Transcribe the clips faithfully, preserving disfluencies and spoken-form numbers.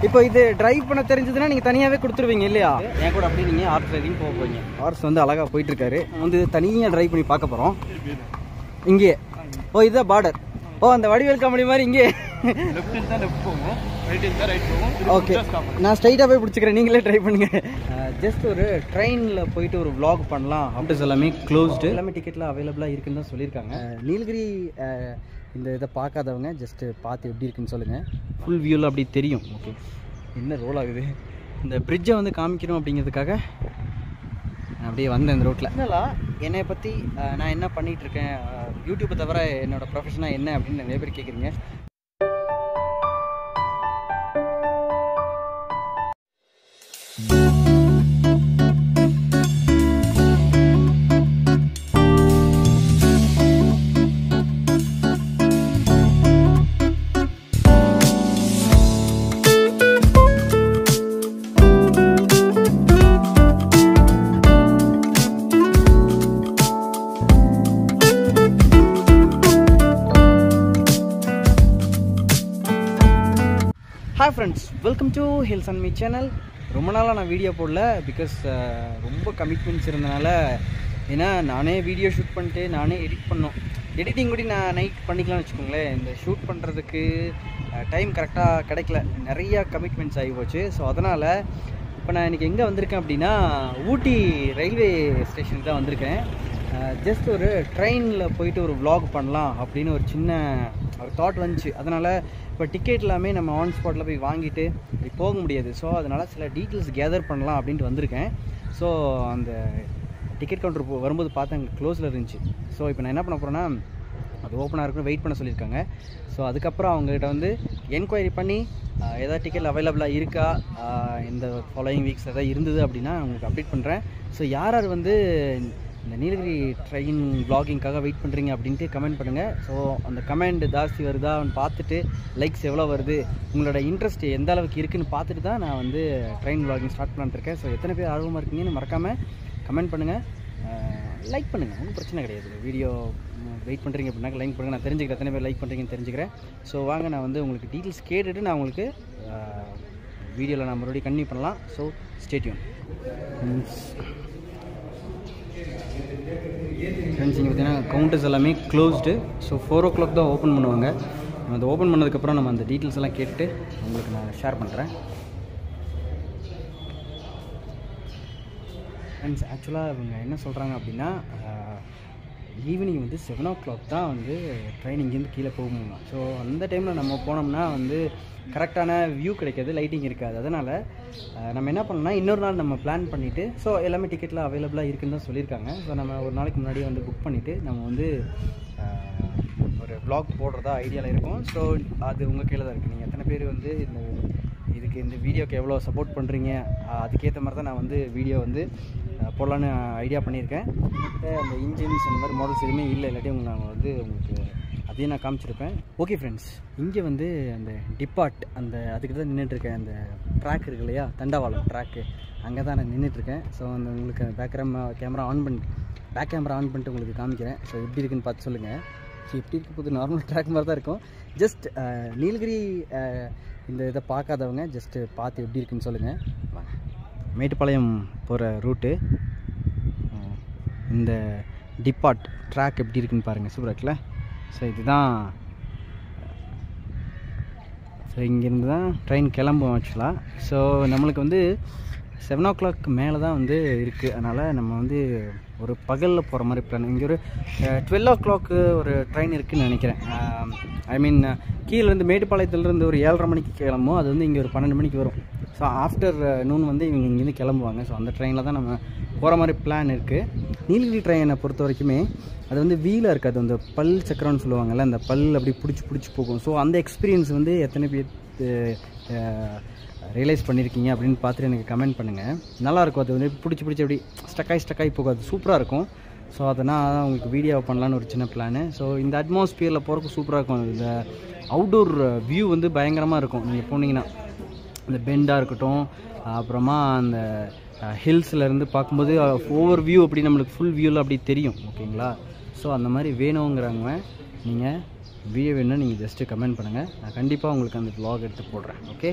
இப்போ இது டிரைவ் பண்ண தெரிஞ்சதுன்னா நீங்கள் தனியாகவே கொடுத்துருவீங்க இல்லையா? என் கூட அப்படியே நீங்கள் ஹார்ஸ் ரைடிங் போக போவீங்க. ஹார்ஸ் வந்து அழகாக போயிட்டுருக்காரு. வந்து தனியாக ட்ரைவ் பண்ணி பார்க்க போகிறோம். இங்கே ஓ இதுதான் பார்டர். ஓ அந்த வடிவேல் காமெடி மாதிரி இங்கே ஓகே நான் ஸ்ட்ரைட்டாக போய் பிடிச்சிக்கிறேன், நீங்களே ட்ரை பண்ணுங்க. ஜஸ்ட் ஒரு ட்ரெயினில் போயிட்டு ஒரு vlog பண்ணலாம். ஆப்டர்ஸ் எல்லாமே க்ளோஸ்டு, எல்லாமே டிக்கெட்லாம் அவைலபிளாக இருக்குன்னு தான் சொல்லியிருக்காங்க. நீலகிரி இந்த இதை பார்க்காதவங்க ஜஸ்ட்டு பார்த்து எப்படி இருக்குன்னு சொல்லுங்கள். ஃபுல் வியூவில் அப்படி தெரியும். ஓகே என்ன ரோல் ஆகுது, இந்த பிரிட்ஜை வந்து காமிக்கணும் அப்படிங்கிறதுக்காக அப்படியே வந்தேன் இந்த ரோட்டில். இதெல்லாம் என்னை பற்றி நான் என்ன பண்ணிகிட்ருக்கேன், யூடியூப்பை தவிர என்னோடய ப்ரொஃபஷனாக என்ன அப்படின்னு நிறைய பேர் கேட்குறீங்க. ஹாய் ஃப்ரெண்ட்ஸ், வெல்கம் டு ஹில்சன்மி சேனல். ரொம்ப நாளாக நான் வீடியோ போடல, பிகாஸ் ரொம்ப கமிட்மெண்ட்ஸ் இருந்தனால. ஏன்னா நானே வீடியோ ஷூட் பண்ணிட்டு நானே எடிட் பண்ணோம். எடிட்டிங் கூட நான் நைட் பண்ணிக்கலாம்னு வச்சுக்கோங்களேன். இந்த ஷூட் பண்ணுறதுக்கு டைம் கரெக்டாக கிடைக்கல, நிறையா கமிட்மெண்ட்ஸ் ஆகி போச்சு. ஸோ அதனால் இப்போ நான் இன்றைக்கி எங்கே வந்திருக்கேன் அப்படின்னா ஊட்டி ரயில்வே ஸ்டேஷனுக்கு தான் வந்திருக்கேன். ஜஸ்ட் ஒரு ட்ரெயினில் போயிட்டு ஒரு vlog பண்ணலாம் அப்படின்னு ஒரு சின்ன ஒரு தாட் வந்துச்சு. அதனால் இப்போ டிக்கெட் எல்லாமே நம்ம ஆன் ஸ்பாட்டில் போய் வாங்கிட்டு இப்படி போக முடியாது. ஸோ அதனால் சில டீட்டெயில்ஸ் கேதர் பண்ணலாம் அப்படின்ட்டு வந்திருக்கேன். ஸோ அந்த டிக்கெட் கவுண்டர் போ வரும்போது பார்த்தா அங்கே க்ளோஸில் இருந்துச்சு. ஸோ இப்போ நான் என்ன பண்ண போகிறேன்னா அது ஓப்பனாக இருக்குன்னு வெயிட் பண்ண சொல்லியிருக்காங்க. ஸோ அதுக்கப்புறம் அவங்ககிட்ட வந்து என்கொயரி பண்ணி ஏதாவது டிக்கெட் அவைலபிளாக இருக்கா, இந்த ஃபாலோயிங் வீக்ஸ் எதாவது இருந்தது அப்படின்னா உங்களுக்கு அப்டேட் பண்ணுறேன். ஸோ யார் யார் வந்து இந்த நீலகிரி ட்ரெயின் vloggingக்காக வெயிட் பண்ணுறீங்க அப்படின்ட்டு கமெண்ட் பண்ணுங்கள். ஸோ அந்த கமெண்ட் ஜாஸ்தி வருதான்னு பார்த்துட்டு, லைக்ஸ் எவ்வளோ வருது, உங்களோட இன்ட்ரெஸ்ட் எந்த அளவுக்கு இருக்குதுன்னு பார்த்துட்டு தான் நான் வந்து ட்ரெயின் vlogging ஸ்டார்ட் பண்ணிட்டுருக்கேன். ஸோ எத்தனை பேர் ஆர்வமாக இருக்கீங்கன்னு மறக்காமல் கமெண்ட் பண்ணுங்கள், லைக் பண்ணுங்கள், ஒன்றும் பிரச்சனை கிடையாது. வீடியோ வெயிட் பண்ணுறீங்க அப்படின்னா லைக் பண்ணுங்கள், நான் தெரிஞ்சுக்கிறேன் எத்தனை பேர் லைக் பண்ணுறீங்கன்னு தெரிஞ்சுக்கிறேன். ஸோ வாங்க நான் வந்து உங்களுக்கு டீட்டெயில்ஸ் கேட்டுட்டு நான் உங்களுக்கு வீடியோவில் நான் மறுபடியும் கன்டினியூ பண்ணலாம். So stay tuned friends. இங்கே பார்த்தீங்கன்னா கவுண்டர்ஸ் எல்லாமே closed. So four o'clock தான் ஓப்பன் பண்ணுவாங்க. நம்ம அதை ஓப்பன் பண்ணதுக்கப்புறம் நம்ம அந்த டீட்டெயில்ஸ் எல்லாம் கேட்டுட்டு உங்களுக்கு நான் ஷேர் பண்ணுறேன். ஃப்ரெண்ட்ஸ் ஆக்சுவலாக இவங்க என்ன சொல்கிறாங்க அப்படின்னா ஈவினிங் வந்து செவன் ஓ கிளாக் தான் வந்து ட்ரெயின் இங்கேருந்து கீழே போகணும். ஸோ அந்த டைமில் நம்ம போனோம்னா வந்து கரெக்டான வியூ கிடைக்காது, லைட்டிங் இருக்காது. அதனால் நம்ம என்ன பண்ணோம்னா இன்னொரு நாள் நம்ம பிளான் பண்ணிவிட்டு, ஸோ எல்லாமே டிக்கெட்லாம் அவைலபிளாக இருக்குதுன்னு தான் சொல்லியிருக்காங்க. ஸோ நம்ம ஒரு நாளைக்கு முன்னாடியே வந்து புக் பண்ணிவிட்டு நம்ம வந்து ஒரு vlog போடுறதா ஐடியாவில் இருக்கும். ஸோ அது உங்கள் கையில் தான் இருக்குது. நீங்கள் எத்தனை பேர் வந்து இந்த இதுக்கு இந்த வீடியோக்கு எவ்வளோ சப்போர்ட் பண்ணுறீங்க, அதுக்கேற்ற மாதிரி தான் நான் வந்து வீடியோ வந்து போடலான்னு ஐடியா பண்ணியிருக்கேன். அந்த இன்ஜின்ஸ் அந்த மாதிரி மாடல்ஸ் எதுவுமே இல்லை, இல்லாட்டி உங்களுக்கு நாங்கள் வந்து உங்களுக்கு அதையும் நான் காமிச்சிருப்பேன். ஓகே ஃப்ரெண்ட்ஸ், இங்கே வந்து அந்த டிப்பார்ட் அந்த அதுக்கு தான் நின்றுட்டுருக்கேன். அந்த ட்ராக் இருக்கு இல்லையா, தண்டவாளம் ட்ராக்கு, அங்கே தான் நான் நின்றுட்டுருக்கேன். ஸோ அந்த உங்களுக்கு பேக் கேமரா ஆன் பண்ணி பேக் கேமரா ஆன் பண்ணிட்டு உங்களுக்கு காமிக்கிறேன். ஸோ எப்படி இருக்குன்னு பார்த்து சொல்லுங்கள். ஸோ எப்படி இருக்க போது நார்மல் ட்ராக் மாதிரி தான் இருக்கும். ஜஸ்ட் நீலகிரி இந்த இதை பார்க்காதவங்க ஜஸ்ட்டு பார்த்து எப்படி இருக்குன்னு சொல்லுங்கள். வாங்க, மேட்டுப்பாளையம் போகிற ரூட்டு இந்த டிப்பார்ட் ட்ராக் எப்படி இருக்குன்னு பாருங்கள், சூப்பராக இருக்குல்ல. ஸோ இதுதான், ஸோ இங்கேருந்து தான் ட்ரெயின் கிளம்பும் ஆக்சுவலாக. ஸோ நம்மளுக்கு வந்து செவன் ஓ கிளாக் மேலே தான் வந்து இருக்குது. அதனால் நம்ம வந்து ஒரு பகலில் போகிற மாதிரி பிளான். இங்கே ஒரு டுவெல் ஓ கிளாக்கு ஒரு ட்ரெயின் இருக்குதுன்னு நினைக்கிறேன். ஐ மீன் கீழேருந்து மேட்டுப்பாளையத்துலேருந்து ஒரு ஏழரை மணிக்கு கிளம்பும், அது வந்து இங்கே ஒரு பன்னெண்டு மணிக்கு வரும். ஸோ ஆஃப்டர் நூன் வந்து இவங்க இங்கேருந்து கிளம்புவாங்க. ஸோ அந்த ட்ரெயினில் தான் நம்ம போகிற மாதிரி பிளான் இருக்குது. நீலகிரி ட்ரெயினை பொறுத்த வரைக்குமே அது வந்து வீலாக இருக்காது, அந்த பல் சக்கரம்னு சொல்லுவாங்கள்ல, அந்த பல் அப்படி பிடிச்சி பிடிச்சி போகும். ஸோ அந்த எக்ஸ்பீரியன்ஸ் வந்து எத்தனை பேர் ரியலைஸ் பண்ணியிருக்கீங்க அப்படின்னு பார்த்துட்டு எனக்கு கமெண்ட் பண்ணுங்கள். நல்லாயிருக்கும், அது வந்து பிடிச்சி பிடிச்சி அப்படி ஸ்டக்காகி ஸ்டக்காகி போகாது, சூப்பராக இருக்கும். ஸோ அதனால் உங்களுக்கு வீடியோ பண்ணலான்னு ஒரு சின்ன பிளானு. ஸோ இந்த அட்மாஸ்பியரில் போகிறதுக்கு சூப்பராக இருக்கும். இந்த அவுட்டோர் வியூ வந்து பயங்கரமாக இருக்கும். நீங்கள் போனீங்கன்னா இந்த பெண்டாக இருக்கட்டும், அப்புறமா அந்த ஹில்ஸ்லேருந்து பார்க்கும்போது ஓவர் வியூ அப்படி நம்மளுக்கு ஃபுல் வியூவில் அப்படி தெரியும். ஓகேங்களா? ஸோ அந்த மாதிரி வேணுங்கிறவங்க நீங்கள் வீடியோ வேணும்னா நீங்கள் ஜஸ்ட்டு கமெண்ட் பண்ணுங்கள், நான் கண்டிப்பாக உங்களுக்கு அந்த vlog எடுத்து போடுறேன். ஓகே,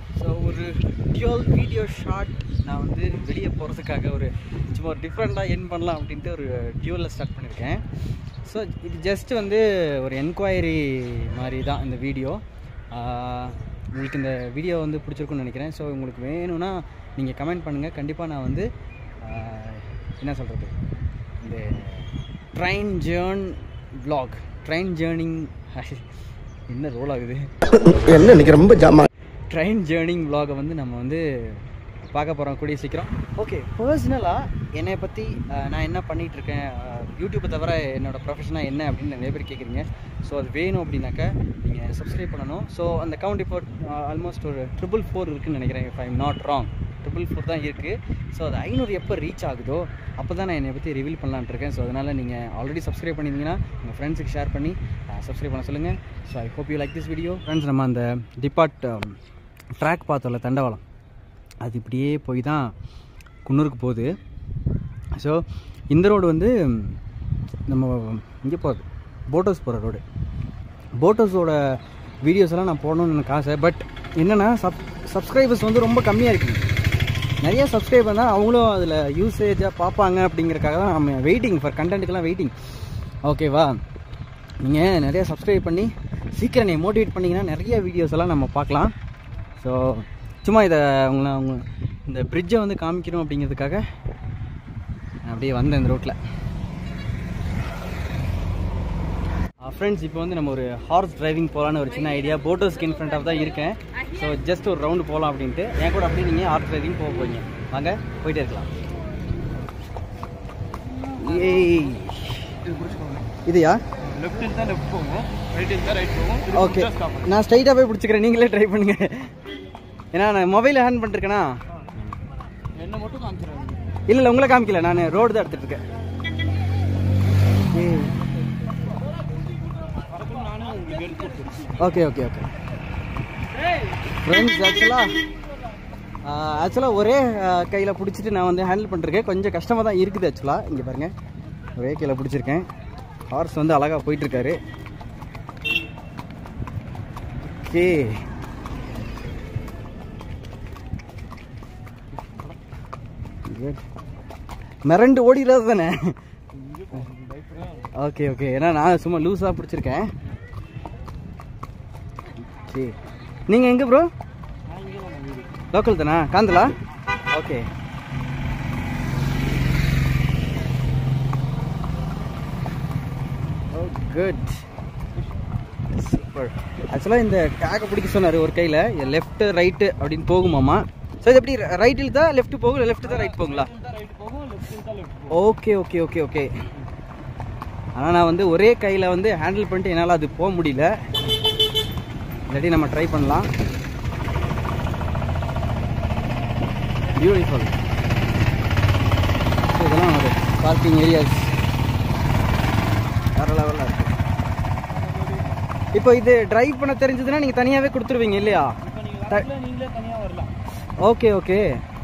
ஸோ ஒரு டியூல் வீடியோ ஷார்ட் நான் வந்து வெளியே போகிறதுக்காக ஒரு சும்மா ஒரு டிஃப்ரெண்ட்டாக என் பண்ணலாம் அப்படின்ட்டு ஒரு டியூலில் ஸ்டார்ட் பண்ணியிருக்கேன். ஸோ இது ஜஸ்ட் வந்து ஒரு என்கொயரி மாதிரி தான் இந்த வீடியோ. உங்களுக்கு இந்த வீடியோ வந்து பிடிச்சிருக்குன்னு நினைக்கிறேன். ஸோ உங்களுக்கு வேணும்னா நீங்கள் கமெண்ட் பண்ணுங்கள். கண்டிப்பாக நான் வந்து என்ன சொல்கிறது, இந்த ட்ரெயின் ஜேர்ன் vlog, ட்ரெயின் ஜேர்னிங் என்ன ரோல் ஆகுது என்ன இன்னைக்கு ரொம்ப ஜாமா ட்ரெயின் ஜேர்னிங் vlog வந்து நம்ம வந்து பார்க்க போகிறோம் கூடிய சீக்கிரம். ஓகே, பர்சனலாக என்னை பற்றி நான் என்ன பண்ணிகிட்ருக்கேன், யூடியூப்பை தவிர என்னோடய ப்ரொஃபஷனாக என்ன அப்படின்னு நிறைய பேர் கேட்குறீங்க. ஸோ அது வேணும் அப்படின்னாக்கா நீங்கள் சப்ஸ்கிரைப் பண்ணணும். ஸோ அந்த கவுண்ட் இப்போ ஆல்மோஸ்ட் ஒரு ட்ரிபிள் ஃபோர் இருக்குதுன்னு நினைக்கிறேன், if I am not wrong. Triple four தான் இருக்குது. ஸோ அது ஐநூறு எப்போ ரீச் ஆகுதோ அப்போ தான் நான் என்னை பற்றி ரிவீல் பண்ணலான்ட்டு இருக்கேன். ஸோ அதனால் நீங்கள் ஆல்ரெடி சப்ஸ்கிரைப் பண்ணியிருந்தீங்கன்னா உங்கள் ஃப்ரெண்ட்ஸுக்கு ஷேர் பண்ணி சப்ஸ்கிரைப் பண்ண சொல்லுங்கள். So I hope you like this video. Friends, நம்ம அந்த டிபார்ட் ட்ராக் பார்த்தோம்ல தண்டவாளம், அது இப்படியே போய் தான் குன்னூருக்கு போகுது. ஸோ இந்த ரோடு வந்து நம்ம இங்கே போகுது, போட்ஹவுஸ் போகிற ரோடு. போட்ஹவுஸோட வீடியோஸ் எல்லாம் நான் போடணும்னு எனக்கு ஆசை. பட் என்னென்னா சப் சப்ஸ்கிரைபர்ஸ் வந்து ரொம்ப கம்மியாக இருக்குது. நிறைய சப்ஸ்கிரைபர் தான், அவங்களும் அதில் யூசேஜாக பார்ப்பாங்க அப்படிங்கிறக்காக தான் நம்ம வெயிட்டிங் ஃபார் கண்டென்ட்டுக்கெல்லாம் வெயிட்டிங். ஓகேவா, நீங்கள் நிறைய சப்ஸ்கிரைப் பண்ணி சீக்கிரம் நீங்கள் மோட்டிவேட் பண்ணிங்கன்னா நிறைய வீடியோஸ் எல்லாம் நம்ம பார்க்கலாம். ஸோ சும்மா இதை அவங்க அவங்க இந்த பிரிட்ஜை வந்து காமிக்கணும் அப்படிங்கிறதுக்காக நான் அப்படியே வந்தேன் இந்த ரோட்டில். ஃப்ரெண்ட்ஸ், இப்போ வந்து நம்ம ஒரு ஹார்ஸ் டிரைவிங் போகலான்னு ஒரு சின்ன ஐடியா. போட்ஹவுஸ்க்கு இன் ஃப்ரண்ட் ஆஃப் தான் இருக்கேன். ஸோ ஜஸ்ட் ஒரு ரவுண்டு போகலாம் அப்படின்ட்டு என் கூட அப்படியே நீங்கள் ஹார்ஸ் டிரைவிங் போக போகிறீங்க. வாங்க போயிட்டே இருக்கலாம். ஏய், இதுயா லெஃப்ட் தான் லெஃப்ட் போகும், ரைட் தான் ரைட் போகும். ஓகே, நான் ஸ்ட்ரைட்டாக போய் பிடிச்சிக்கிறேன், நீங்களே ட்ரை பண்ணுங்க. ஏன்னா நான் மொபைலில் ஹேண்ட் பண்ணிருக்கேனா, என்ன மட்டும் காமிச்சிடுறாங்க. இல்லை இல்லை உங்களை காமிக்கல, நான் ரோடு தான் எடுத்துகிட்டு இருக்கேன். ஓகே ஓகே ஓகே ஃப்ரெண்ட்ஸ், ஆக்சுவலாக ஆக்சுவலாக ஒரே கையில் பிடிச்சிட்டு நான் வந்து ஹேண்டில் பண்ணிருக்கேன். கொஞ்சம் கஷ்டமாக தான் இருக்குது ஆக்சுவலாக. இங்கே பாருங்கள், ஒரே கையில் பிடிச்சிருக்கேன். ஹார்ஸ் வந்து அழகாக போயிட்டுருக்காரு. ஓகே, மிரண்டு ஓடிடாது தானே. ஓகே ஓகே, ஏன்னா நான் சும்மா லூஸாக பிடிச்சிருக்கேன். சரி, நீங்கள் எங்கே ப்ரோ? லோக்கல் தானா, காந்தலா? Okay, oh good, super. ஆக்சுவலாக இந்த டேக்கை பிடிக்க சொன்னார் ஒரு கையில், லெஃப்ட்டு ரைட்டு அப்படின்னு போகுமாம்மா. ஸோ இது எப்படி ரைட்டில் தான் லெஃப்ட் போகும், இல்லை லெஃப்ட் தான் ரைட் போகுங்களா? Okay okay okay okay. ஆனால் நான் வந்து ஒரே கையில் வந்து ஹேண்டில் பண்ணிட்டு என்னால் அது போக முடியல. இல்லாட்டி நம்ம ட்ரை பண்ணலாம். பியூட்டிஃபுல். ஸோ இதெல்லாம் ஒரு பார்க்கிங் ஏரியாஸ் வேறு லெவலில் இருக்குது. இப்போ இது டிரைவ் பண்ண தெரிஞ்சதுன்னா நீங்கள் தனியாகவே கொடுத்துருவீங்க இல்லையா? நீங்களே தனியாக வரலாம். ஓகே ஓகே,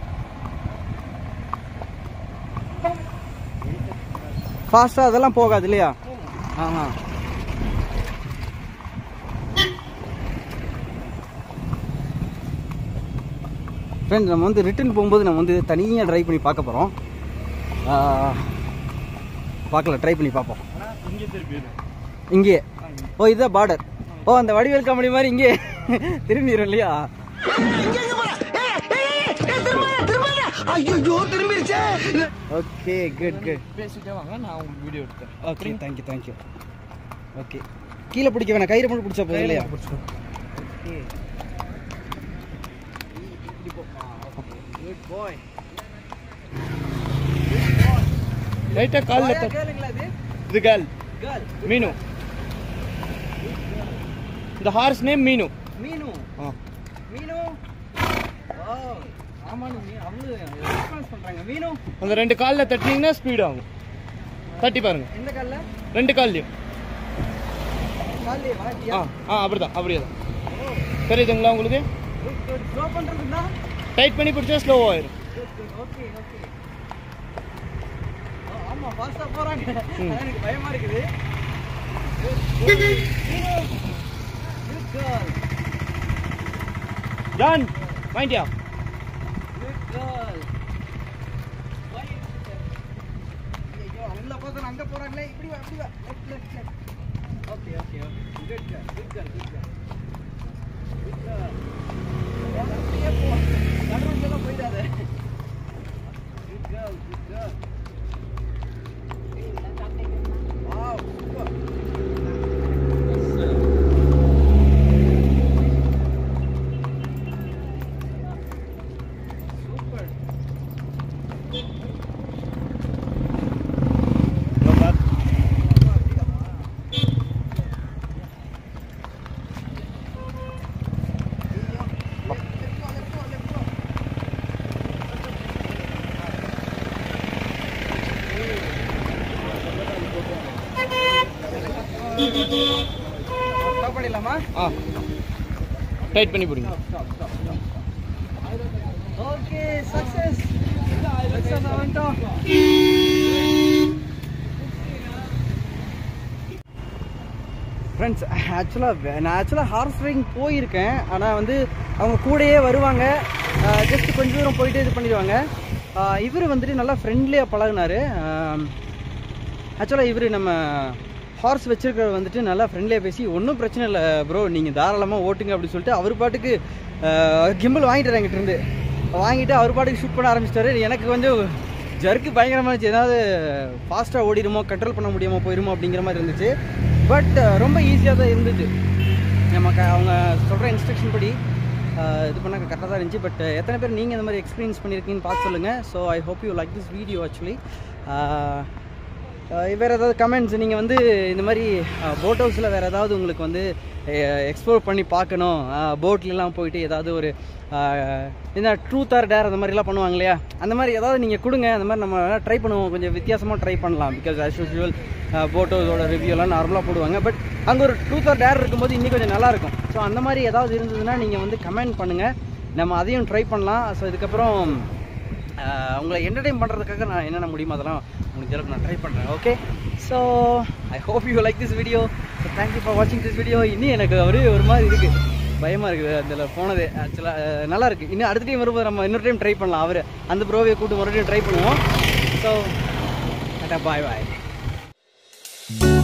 ஃபாஸ்ட்டாக அதெல்லாம் போகாது இல்லையா? ஆமாம். ஃப்ரெண்ட்ஸ், நம்ம வந்து ரிட்டர்ன் போகும்போது நம்ம வந்து தனியாக ட்ரைவ் பண்ணி பார்க்க போகிறோம். பார்க்கலாம், ட்ரை பண்ணி பார்ப்போம். இங்கே திருப்பி இங்கே, ஓ இதுதான் பார்டர். ஓ அந்த வடிவேல் காமெடி மாதிரி இங்கே திரும்பிடும் இல்லையா? Okay good good. பேசிட்டே வாங்க, நான் உங்களுக்கு வீடியோ எடுத்தேன். Okay, thank you thank you. ஓகே, கீழே பிடிக்க வேணாம், கயிறு மட்டும் பிடிச்சா போதும் இல்லையா? பிடிச்சோம். Okay, good boy. ரைட்டா கால்ல தட்டு. கேளுங்களா இது? இது கேர்ள் கேர்ள் மீனு. இந்த ஹார்ஸ் நேம் மீனு. மீனு. ஆ, மீனு. ஓ ஆமாங்க, அவ்வளவு ரெஸ்பான்ஸ் பண்றாங்க. மீனு, அந்த ரெண்டு கால்ல தட்டினீங்கன்னா ஸ்பீட் ஆகும். தட்டி பாருங்க, எந்த கால்ல? ரெண்டு கால்லையும். கால்லே வாட்டியா? ஆ ஆ அப்படிதான், அப்படியே தான். தெரியுதுங்களா உங்களுக்கு? ஸ்லோ பண்றதுன்னா டைட் பண்ணி பிடிச்சா ஸ்லோ ஆயிரும். Okay okay. ஆமா, ஃபாஸ்டா போறாங்க. எனக்கு பயமா இருக்குது. மீனு. Good girl. Done. வாங்கிட்டியா? Good girl. ஐயோ அவங்கள பார்த்தா அங்க போறாங்களே. இப்படி வா இப்படி வா. Left left left. Okay okay okay. Good girl good girl good girl. Good girl. அப்படியே போ. நடுவுல போயிடாத. Good girl good girl. Wow super. Stop பண்ணிடலாமா? ஆ டைட் பண்ணி போடுங்க. Okay success. சக்சஸ் வந்துட்டோம். ஃப்ரெண்ட்ஸ் ஆக்சுவலாக நான் ஆக்சுவலாக ஹார்ஸ் ரைடிங் போயிருக்கேன். ஆனால் வந்து அவங்க கூடயே வருவாங்க, ஜஸ்ட் கொஞ்சம் தூரம் போயிட்டு இது பண்ணிடுவாங்க. இவர் வந்துட்டு நல்லா ஃப்ரெண்ட்லியாக பழகினார். ஆக்சுவலாக இவர் நம்ம ஹார்ஸ் வச்சுருக்கிறவர் வந்துட்டு நல்லா ஃப்ரெண்ட்லியாக பேசி ஒன்றும் பிரச்சனை இல்லை ப்ரோ, நீங்கள் தாராளமாக ஓட்டுங்க அப்படின்னு சொல்லிட்டு அவர் பாட்டுக்கு கிம்பிள் வாங்கிட்டார் என்கிட்ட இருந்து. வாங்கிட்டு அவர் பாட்டுக்கு ஷூட் பண்ண ஆரம்பிச்சிட்டாரு. எனக்கு கொஞ்சம் ஜர்க்கு பயங்கரமாக இருந்துச்சு. ஏதாவது ஃபாஸ்ட்டாக ஓடிடுமோ, கண்ட்ரோல் பண்ண முடியாமோ போயிடுமோ அப்படிங்கிற மாதிரி இருந்துச்சு. பட் ரொம்ப ஈஸியாக தான் இருந்துச்சு. நம்ம க அவங்க சொல்கிற இன்ஸ்ட்ரக்ஷன் படி இது பண்ணால் கரெக்டாக தான் இருந்துச்சு. பட் எத்தனை பேர் நீங்கள் இந்த மாதிரி எக்ஸ்பீரியன்ஸ் பண்ணியிருக்கீங்கன்னு பார்த்து சொல்லுங்கள். So I hope you like this video. Actually வேறு ஏதாவது கமெண்ட்ஸ், நீங்கள் வந்து இந்த மாதிரி போட் ஹவுஸில் வேறு ஏதாவது உங்களுக்கு வந்து எக்ஸ்ப்ளோர் பண்ணி பார்க்கணும், போட்லலாம் போயிட்டு ஏதாவது ஒரு என்ன ட்ரூத் ஆர் டேர் அந்த மாதிரிலாம் பண்ணுவாங்க இல்லையா, அந்த மாதிரி ஏதாவது நீங்கள் கொடுங்க. அந்த மாதிரி நம்ம ட்ரை பண்ணுவோம், கொஞ்சம் வித்தியாசமாக ட்ரை பண்ணலாம். பிகாஸ் ஆஸ் யூஷுவல் போட் ஹவுஸோட ரிவ்யூலாம் நார்மலாக போடுவாங்க. பட் அங்கே ஒரு ட்ரூத் ஆர் டேர் இருக்கும்போது இன்னும் கொஞ்சம் நல்லாயிருக்கும். ஸோ அந்த மாதிரி ஏதாவது இருந்ததுன்னா நீங்கள் வந்து கமெண்ட் பண்ணுங்கள், நம்ம அதையும் ட்ரை பண்ணலாம். ஸோ இதுக்கப்புறம் உங்களை என்டர்டெயின் பண்ணுறதுக்காக நான் என்னென்ன முடியுமோ அதெல்லாம் முடிஞ்ச அளவுக்கு நான் ட்ரை பண்ணுறேன். Okay, so I hope you like this video. So thank you for வாட்சிங் திஸ் வீடியோ. இன்னும் எனக்கு ஒரு ஒரு மாதிரி இருக்குது, பயமாக இருக்குது அதில் போனது. ஆக்சுவலாக நல்லா இருக்குது. இன்னும் அடுத்த டைம் வரும்போது நம்ம இன்னொரு டைம் ட்ரை பண்ணலாம். அவர் அந்த ப்ரோவை கூப்பிட்டு மறுபடியும் ட்ரை பண்ணுவோம். ஸோ பாய் பாய்.